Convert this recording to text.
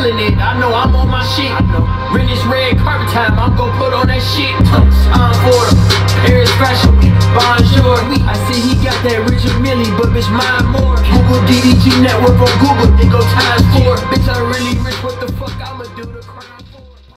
killing it. I know I'm on my shit. When it's red carpet time, I'm gon' put on that shit. I'm for the Paris fashion week, bonjour. I see he got that Richard Millie, but bitch mine more. Google DDG network on Google, they go times 4. Bitch, I really rich with